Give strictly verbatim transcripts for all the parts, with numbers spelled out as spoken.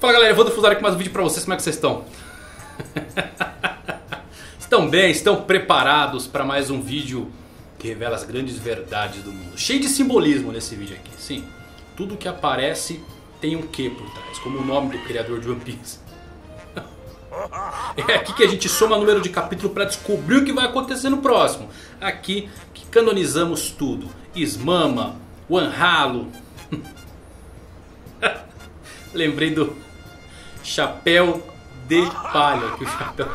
Fala galera, eu vou difusar aqui mais um vídeo pra vocês, como é que vocês estão? Estão bem? Estão preparados para mais um vídeo que revela as grandes verdades do mundo? Cheio de simbolismo nesse vídeo aqui, sim. Tudo que aparece tem um quê por trás, como o nome do criador de One Piece. É aqui que a gente soma número de capítulo para descobrir o que vai acontecer no próximo. Aqui que canonizamos tudo. Ismama, One Halo. Lembrei do chapéu de palha. Que o chapéu...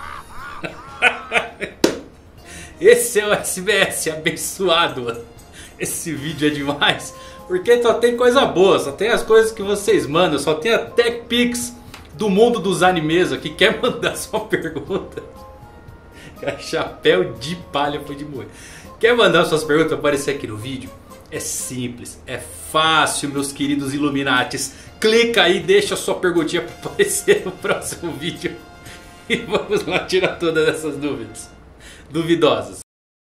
Esse é o S B S abençoado. Esse vídeo é demais, porque só tem coisa boa, só tem as coisas que vocês mandam. Só tem a TechPix do mundo dos animes aqui. Quer mandar sua pergunta? Chapéu de palha foi de morrer. Quer mandar suas perguntas para aparecer aqui no vídeo? É simples, é fácil, meus queridos Illuminatis. Clica aí, deixa a sua perguntinha para aparecer no próximo vídeo. E vamos lá tirar todas essas dúvidas duvidosas.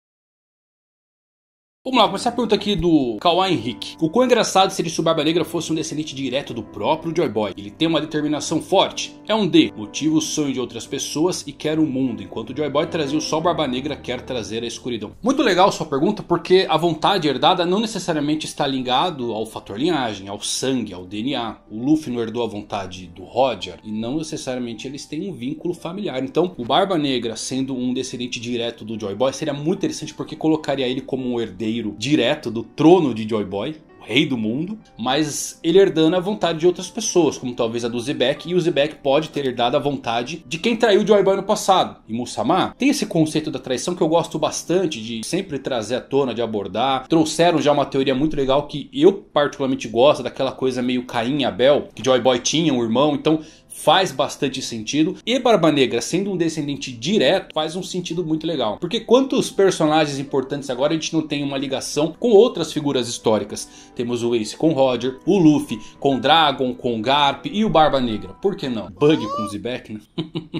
Vamos lá, começar a pergunta aqui do Kawhi Henrique. O quão engraçado seria se o Barba Negra fosse um descendente direto do próprio Joy Boy. Ele tem uma determinação forte. É um D. Motiva o sonho de outras pessoas e quer o mundo. Enquanto o Joy Boy trazia o sol, Barba Negra quer trazer a escuridão. Muito legal sua pergunta, porque a vontade herdada não necessariamente está ligado ao fator linhagem, ao sangue, ao D N A. O Luffy não herdou a vontade do Roger e não necessariamente eles têm um vínculo familiar. Então o Barba Negra sendo um descendente direto do Joy Boy seria muito interessante, porque colocaria ele como um herdeiro direto do trono de Joy Boy, o rei do mundo, mas ele herdando a vontade de outras pessoas, como talvez a do Zebek, e o Zebek pode ter herdado a vontade de quem traiu Joy Boy no passado. E Musamá tem esse conceito da traição que eu gosto bastante de sempre trazer à tona, de abordar. Trouxeram já uma teoria muito legal que eu particularmente gosto, daquela coisa meio Caim e Abel, que Joy Boy tinha um irmão, então faz bastante sentido. E Barba Negra sendo um descendente direto faz um sentido muito legal, porque quantos personagens importantes agora a gente não tem uma ligação com outras figuras históricas? Temos o Ace com Roger, o Luffy com Dragon, com Garp e o Barba Negra. Por que não? Bug com Zebek, né?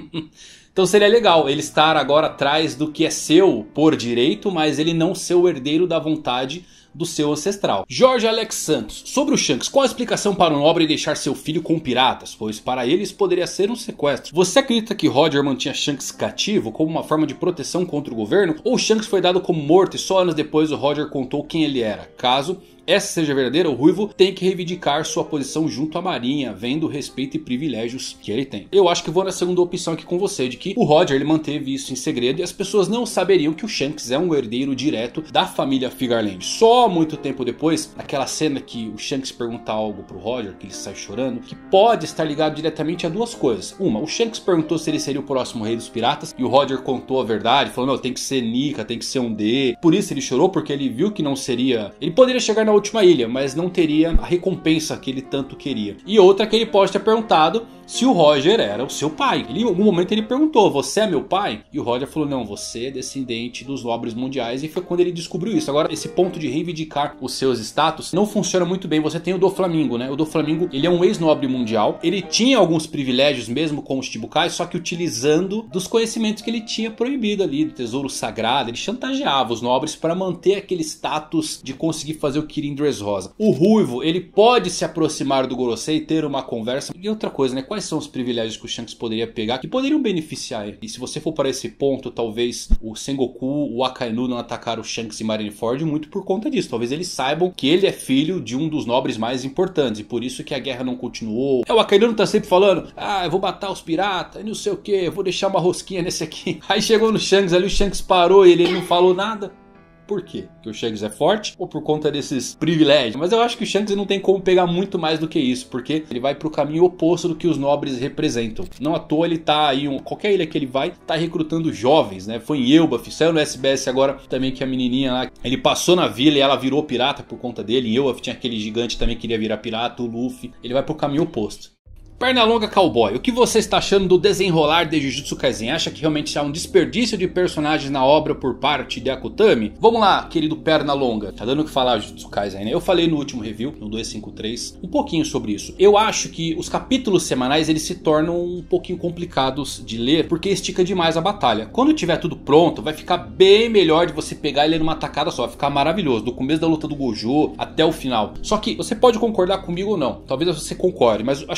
Então seria legal ele estar agora atrás do que é seu por direito, mas ele não ser o herdeiro da vontade do seu ancestral. Jorge Alex Santos. Sobre o Shanks, qual a explicação para um nobre deixar seu filho com piratas? Pois para eles poderia ser um sequestro. Você acredita que Roger mantinha Shanks cativo como uma forma de proteção contra o governo? Ou Shanks foi dado como morto e só anos depois o Roger contou quem ele era? Caso essa seja verdadeira, o Ruivo tem que reivindicar sua posição junto à marinha, vendo o respeito e privilégios que ele tem. Eu acho que vou na segunda opção aqui com você, de que o Roger ele manteve isso em segredo e as pessoas não saberiam que o Shanks é um herdeiro direto da família Figarland. Só muito tempo depois, naquela cena que o Shanks pergunta algo pro Roger, que ele sai chorando, que pode estar ligado diretamente a duas coisas. Uma, o Shanks perguntou se ele seria o próximo rei dos piratas e o Roger contou a verdade, falou, não, tem que ser Nika, tem que ser um D. Por isso ele chorou, porque ele viu que não seria... Ele poderia chegar na última ilha, mas não teria a recompensa que ele tanto queria. E outra que ele pode ter perguntado se o Roger era o seu pai. Ele, em algum momento ele perguntou, você é meu pai? E o Roger falou, não, você é descendente dos nobres mundiais. E foi quando ele descobriu isso. Agora, esse ponto de reivindicar os seus status não funciona muito bem. Você tem o Doflamingo, né? O Doflamingo, ele é um ex-nobre mundial. Ele tinha alguns privilégios mesmo com os Chibukai, só que utilizando dos conhecimentos que ele tinha proibido ali, do tesouro sagrado. Ele chantageava os nobres para manter aquele status de conseguir fazer o Kirin Dressrosa. O Ruivo, ele pode se aproximar do Gorosei e ter uma conversa. E outra coisa, né? Quais são os privilégios que o Shanks poderia pegar que poderiam beneficiar ele? E se você for para esse ponto, talvez o Sengoku, o Akainu não atacaram o Shanks e Marineford muito por conta disso. Talvez eles saibam que ele é filho de um dos nobres mais importantes e por isso que a guerra não continuou. É, o Akainu não tá sempre falando, ah, eu vou matar os piratas e não sei o que, eu vou deixar uma rosquinha nesse aqui. Aí chegou no Shanks ali, o Shanks parou e ele, ele não falou nada. Por quê? Porque o Shanks é forte ou por conta desses privilégios? Mas eu acho que o Shanks não tem como pegar muito mais do que isso, porque ele vai pro caminho oposto do que os nobres representam. Não à toa ele tá aí, um, qualquer ilha que ele vai, tá recrutando jovens, né? Foi em Elbaf, saiu no S B S agora também que a menininha lá, ele passou na vila e ela virou pirata por conta dele. Em Elbaf tinha aquele gigante também que queria virar pirata, o Luffy. Ele vai pro caminho oposto. Pernalonga Cowboy, o que você está achando do desenrolar de Jujutsu Kaisen? Acha que realmente há um desperdício de personagens na obra por parte de Akutami? Vamos lá, querido Pernalonga, tá dando o que falar Jujutsu Kaisen, né? Eu falei no último review, no duzentos e cinquenta e três, um pouquinho sobre isso. Eu acho que os capítulos semanais eles se tornam um pouquinho complicados de ler, porque estica demais a batalha. Quando tiver tudo pronto, vai ficar bem melhor de você pegar e ler numa tacada só, vai ficar maravilhoso, do começo da luta do Gojo até o final. Só que você pode concordar comigo ou não, talvez você concorde, mas acho que o problema de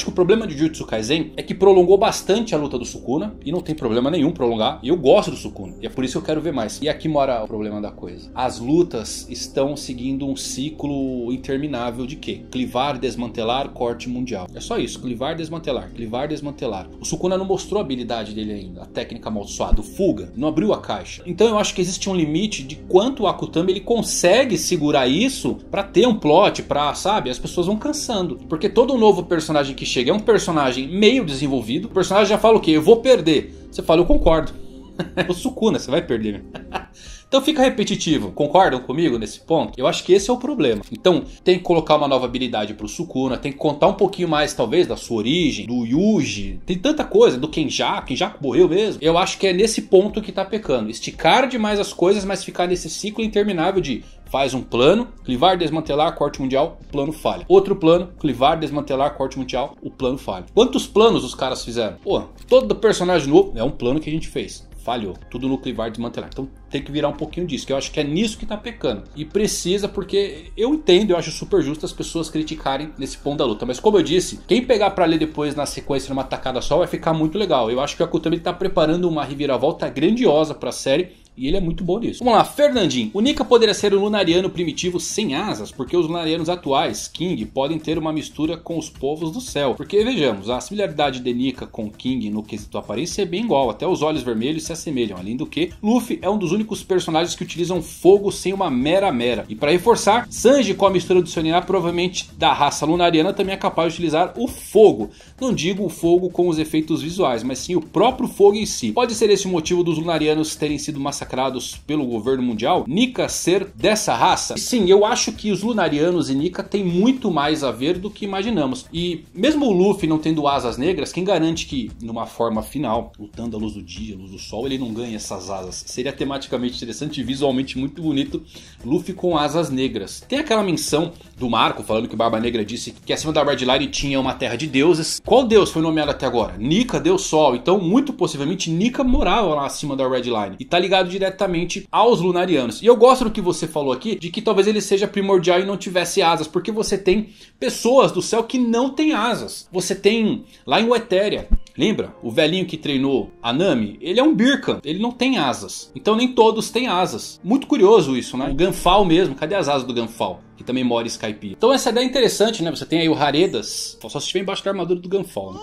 de Jujutsu Kaisen é que prolongou bastante a luta do Sukuna. E não tem problema nenhum prolongar. E eu gosto do Sukuna. E é por isso que eu quero ver mais. E aqui mora o problema da coisa. As lutas estão seguindo um ciclo interminável de quê? Clivar, desmantelar, corte mundial. É só isso. Clivar, desmantelar. Clivar, desmantelar. O Sukuna não mostrou a habilidade dele ainda. A técnica amaldiçoada. O Fuga. Não abriu a caixa. Então eu acho que existe um limite de quanto o Akutami ele consegue segurar isso pra ter um plot. Pra, sabe? As pessoas vão cansando. Porque todo novo personagem que chega é um personagem meio desenvolvido. O personagem já fala o quê? Eu vou perder. Você fala, eu concordo. O Sukuna, você vai perder. Então fica repetitivo. Concordam comigo nesse ponto? Eu acho que esse é o problema. Então tem que colocar uma nova habilidade pro Sukuna. Tem que contar um pouquinho mais talvez da sua origem. Do Yuji. Tem tanta coisa. Do Kenjaku. Kenjaku morreu mesmo. Eu acho que é nesse ponto que tá pecando. Esticar demais as coisas, mas ficar nesse ciclo interminável de... Faz um plano, clivar, desmantelar, corte mundial, o plano falha. Outro plano, clivar, desmantelar, corte mundial, o plano falha. Quantos planos os caras fizeram? Pô, todo personagem novo é um plano que a gente fez. Falhou. Tudo no clivar, desmantelar. Então tem que virar um pouquinho disso, que eu acho que é nisso que tá pecando. E precisa, porque eu entendo, eu acho super justo as pessoas criticarem nesse ponto da luta. Mas como eu disse, quem pegar pra ler depois na sequência numa tacada só vai ficar muito legal. Eu acho que o Akutami tá preparando uma reviravolta grandiosa pra série. E ele é muito bom nisso. Vamos lá, Fernandinho. O Nika poderia ser um lunariano primitivo sem asas, porque os lunarianos atuais, King, podem ter uma mistura com os povos do céu. Porque vejamos, a similaridade de Nika com King no quesito aparência é bem igual, até os olhos vermelhos se assemelham. Além do que, Luffy é um dos únicos personagens que utilizam fogo sem uma mera mera. E para reforçar, Sanji com a mistura do seu Nina, provavelmente da raça lunariana, também é capaz de utilizar o fogo. Não digo o fogo com os efeitos visuais, mas sim o próprio fogo em si. Pode ser esse o motivo dos lunarianos terem sido massacrados pelo governo mundial, Nika ser dessa raça? Sim, eu acho que os lunarianos e Nika têm muito mais a ver do que imaginamos. E mesmo o Luffy não tendo asas negras, quem garante que numa forma final, lutando à luz do dia, à luz do sol, ele não ganha essas asas? Seria tematicamente interessante e visualmente muito bonito Luffy com asas negras. Tem aquela menção do Marco falando que Barba Negra disse que acima da Red Line tinha uma terra de deuses. Qual deus foi nomeado até agora? Nika, Deus Sol. Então muito possivelmente Nika morava lá acima da Red Line e tá ligado diretamente aos lunarianos. E eu gosto do que você falou aqui, de que talvez ele seja primordial e não tivesse asas, porque você tem pessoas do céu que não tem asas. Você tem lá em Westeria, lembra? O velhinho que treinou a Nami, ele é um Birkan, ele não tem asas. Então nem todos têm asas. Muito curioso isso, né? O Ganfal mesmo, cadê as asas do Ganfal? Que também mora em Skypiea. Então essa ideia é interessante, né? Você tem aí o Haredas, só se estiver embaixo da armadura do Ganfal, né?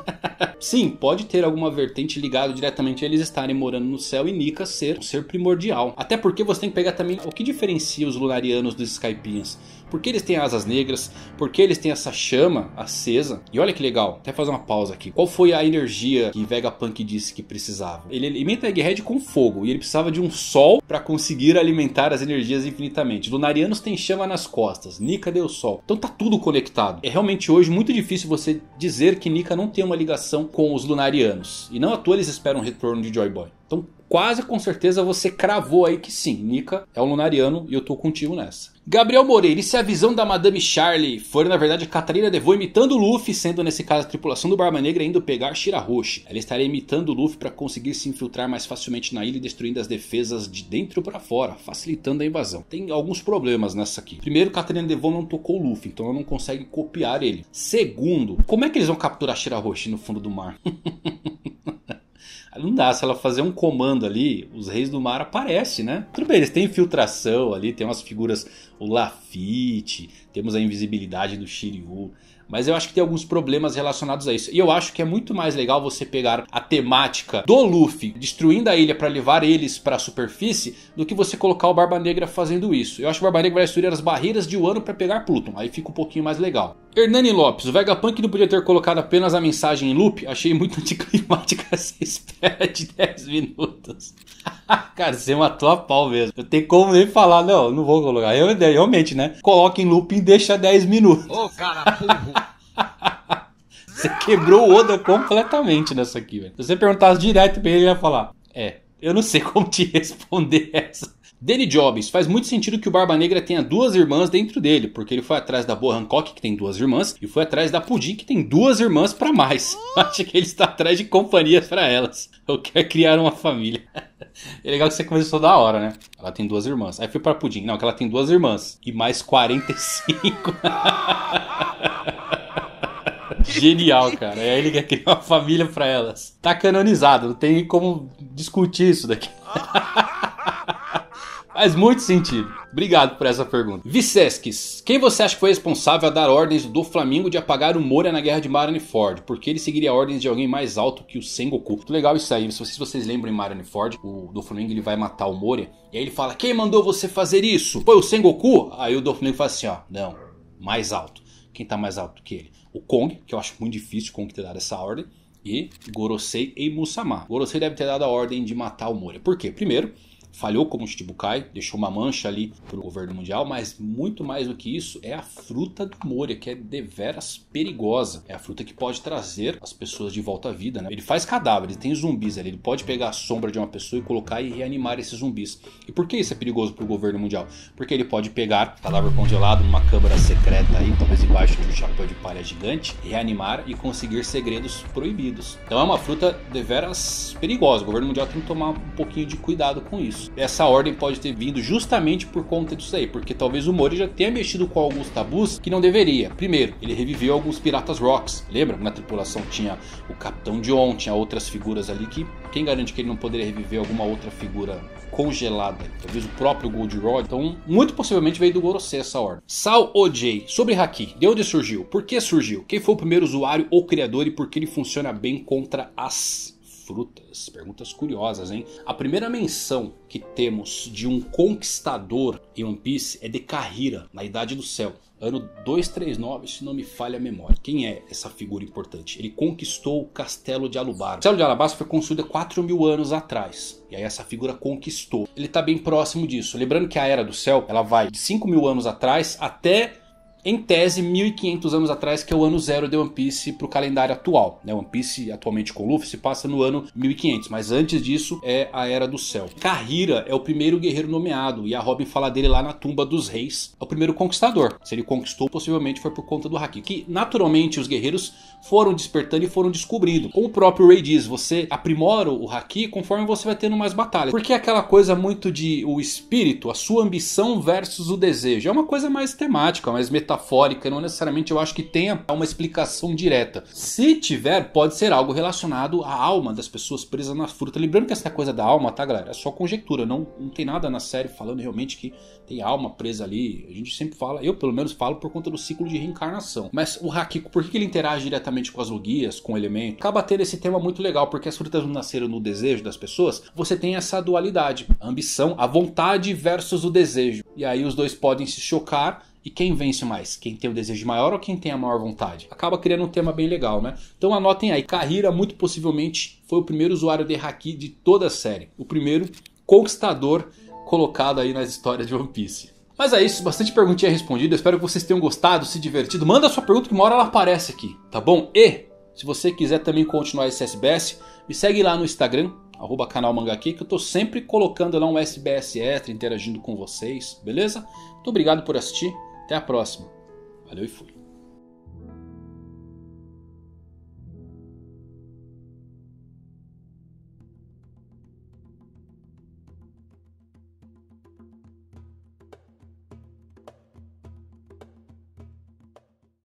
Sim, pode ter alguma vertente ligada diretamente a eles estarem morando no céu e Nika ser um ser primordial. Até porque você tem que pegar também o que diferencia os lunarianos dos Skypieans. Porque eles têm asas negras, porque eles têm essa chama acesa. E olha que legal, até fazer uma pausa aqui. Qual foi a energia que Vegapunk disse que precisava? Ele alimenta a Egghead com fogo e ele precisava de um sol para conseguir alimentar as energias infinitamente. Os lunarianos têm chama nas costas, Nika deu sol. Então tá tudo conectado. É realmente hoje muito difícil você dizer que Nika não tem uma ligação com os lunarianos. E não à toa eles esperam o retorno de Joy Boy. Então quase com certeza você cravou aí que sim, Nika é um lunariano e eu tô contigo nessa. Gabriel Moreira, e se a visão da Madame Charlie for na verdade Catarina Devon imitando o Luffy, sendo nesse caso a tripulação do Barba Negra indo pegar Shirahoshi? Ela estaria imitando o Luffy para conseguir se infiltrar mais facilmente na ilha e destruindo as defesas de dentro para fora, facilitando a invasão. Tem alguns problemas nessa aqui. Primeiro, Catarina Devon não tocou o Luffy, então ela não consegue copiar ele. Segundo, como é que eles vão capturar Shirahoshi no fundo do mar? Não dá, se ela fazer um comando ali, os reis do mar aparecem, né? Tudo bem, eles têm infiltração ali, tem umas figuras, o Lafitte, temos a invisibilidade do Shiryu. Mas eu acho que tem alguns problemas relacionados a isso. E eu acho que é muito mais legal você pegar a temática do Luffy destruindo a ilha para levar eles para a superfície do que você colocar o Barba Negra fazendo isso. Eu acho que o Barba Negra vai destruir as barreiras de Wano para pegar Pluton. Aí fica um pouquinho mais legal. Hernani Lopes, o Vegapunk não podia ter colocado apenas a mensagem em loop? Achei muito anticlimática essa espera de dez minutos. Cara, você matou a pau mesmo. Eu tenho como nem falar, não, não vou colocar. Eu, realmente, né? Coloca em loop e deixa dez minutos. Ô, cara, burro. Você quebrou o Oda completamente nessa aqui, velho. Se você perguntasse direto pra ele, ele ia falar: é, eu não sei como te responder essa. Danny Jobs, faz muito sentido que o Barba Negra tenha duas irmãs dentro dele, porque ele foi atrás da Boa Hancock, que tem duas irmãs, e foi atrás da Pudim, que tem duas irmãs pra mais. Acho que ele está atrás de companhias pra elas. Eu quero criar uma família. É legal que você começou da hora, né? Ela tem duas irmãs. Aí foi pra Pudim. Não, que ela tem duas irmãs. E mais quarenta e cinco. Genial, cara. É ele que quer criar uma família pra elas. Tá canonizado, não tem como discutir isso daqui. Faz muito sentido. Obrigado por essa pergunta. Vicesques, quem você acha que foi responsável a dar ordens do Flamengo de apagar o Moria na guerra de Marineford? Porque ele seguiria ordens de alguém mais alto que o Sengoku. Muito legal isso aí. Se vocês lembram em Marineford, o Doflamingo ele vai matar o Moria. E aí ele fala, quem mandou você fazer isso? Foi o Sengoku? Aí o Doflamingo fala assim, ó, não, mais alto. Quem tá mais alto que ele? O Kong, que eu acho muito difícil o Kong ter dado essa ordem. E Gorosei e Musama. Gorosei deve ter dado a ordem de matar o Moria. Por quê? Primeiro, falhou como Shichibukai, deixou uma mancha ali pro governo mundial, mas muito mais do que isso é a fruta do Moria, que é deveras perigosa. É a fruta que pode trazer as pessoas de volta à vida, né? Ele faz cadáveres, tem zumbis ali, ele pode pegar a sombra de uma pessoa e colocar e reanimar esses zumbis. E por que isso é perigoso pro governo mundial? Porque ele pode pegar cadáver congelado numa câmara secreta aí, talvez embaixo de um chapéu de palha gigante, reanimar e conseguir segredos proibidos. Então é uma fruta deveras perigosa, o governo mundial tem que tomar um pouquinho de cuidado com isso. Essa ordem pode ter vindo justamente por conta disso aí, porque talvez o Moria já tenha mexido com alguns tabus que não deveria. Primeiro, ele reviveu alguns Piratas Rocks. Lembra? Na tripulação tinha o Capitão John, tinha outras figuras ali que quem garante que ele não poderia reviver alguma outra figura congelada? Talvez o próprio Gold Rod. Então, muito possivelmente veio do Gorosei essa ordem. Sal Ojay, sobre Haki, de onde surgiu? Por que surgiu? Quem foi o primeiro usuário ou criador e por que ele funciona bem contra as frutas? Perguntas curiosas, hein? A primeira menção que temos de um conquistador em One Piece é de Kahira, na Idade do Céu. Ano duzentos e trinta e nove, se não me falha a memória. Quem é essa figura importante? Ele conquistou o Castelo de Alabasta. O Castelo de Alabasta foi construído há quatro mil anos atrás. E aí essa figura conquistou. Ele está bem próximo disso. Lembrando que a Era do Céu, ela vai de cinco mil anos atrás até, em tese, mil e quinhentos anos atrás, que é o ano zero de One Piece para o calendário atual. One Piece, atualmente com Luffy, se passa no ano mil e quinhentos, mas antes disso é a Era do Céu. Kahira é o primeiro guerreiro nomeado, e a Robin fala dele lá na Tumba dos Reis. É o primeiro conquistador. Se ele conquistou, possivelmente foi por conta do Haki. Que, naturalmente, os guerreiros foram despertando e foram descobrindo. Como o próprio Ray diz, você aprimora o Haki conforme você vai tendo mais batalhas. Porque é aquela coisa muito de o espírito, a sua ambição versus o desejo. É uma coisa mais temática, mais metafórica. Metafórica, não necessariamente eu acho que tenha uma explicação direta. Se tiver, pode ser algo relacionado à alma das pessoas presas na fruta. Lembrando que essa coisa da alma, tá, galera? É só conjectura, não, não tem nada na série falando realmente que tem alma presa ali. A gente sempre fala, eu pelo menos falo por conta do ciclo de reencarnação. Mas o Haki, por que ele interage diretamente com as logias, com o elemento? Acaba tendo esse tema muito legal, porque as frutas não nasceram no desejo das pessoas. Você tem essa dualidade, a ambição, a vontade versus o desejo. E aí os dois podem se chocar. E quem vence mais? Quem tem o desejo maior ou quem tem a maior vontade? Acaba criando um tema bem legal, né? Então anotem aí, Kahira muito possivelmente foi o primeiro usuário de Haki de toda a série. O primeiro conquistador colocado aí nas histórias de One Piece. Mas é isso, bastante perguntinha respondida. Eu espero que vocês tenham gostado, se divertido. Manda a sua pergunta que uma hora ela aparece aqui, tá bom? E se você quiser também continuar esse S B S, me segue lá no Instagram, arroba canal Mangaky, que eu tô sempre colocando lá um S B S extra, interagindo com vocês, beleza? Muito obrigado por assistir. Até a próxima. Valeu e fui.